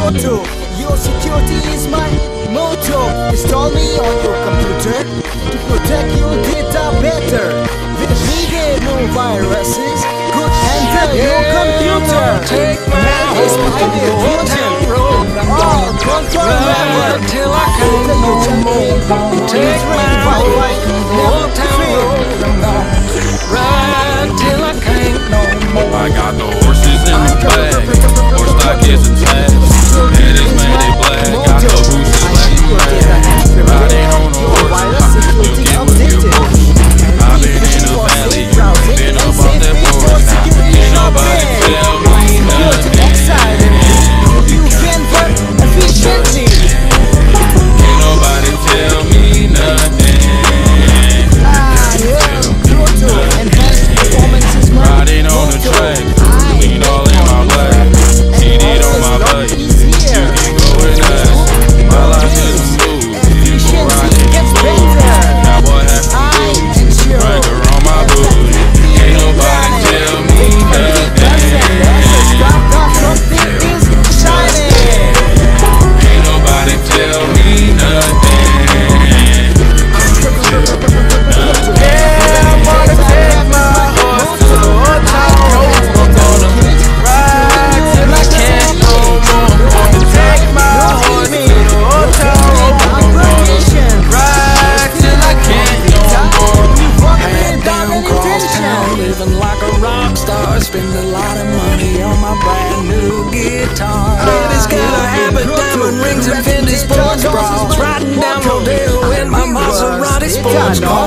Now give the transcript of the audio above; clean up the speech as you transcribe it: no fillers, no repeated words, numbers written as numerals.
Proto. Your security is my motto. Install me on your computer to protect your data better. With needed no viruses could enter your computer. Man is my fusion. All control level till I can't no more. Take my whole town road. I'm gonna ride till I can't no more. I got the horses in the bag, horse stock is attached. And it's made it black, got the boosters black and red. Riding on a horse, you'll get what you want. I've been in the valley, you've been up off that porch. Can't nobody tell me nothing. You can work efficiently. Can't nobody tell me nothing. Proto, enhanced performance is my Riding on the track, lean all in my black. CD on my butt, you can go and ask. My life is smooth, people riding in smooth. Now what have to do? Ranker on my booty. Ain't nobody tell me nothing. something is shining. Ain't nobody tell me nothing. Yeah, I'm gonna take my horse to the old town road. I'm gonna ride till I can't no more. Gonna take my horse to the old town road. I'm gonna ride till I can't no more. Head down across town, living like a rock star. Spend a lot of money on my brand new guitar. Ladies got a habit, diamond rings and Fendi sports bras. Riding down Rodeo in my Maserati sports car.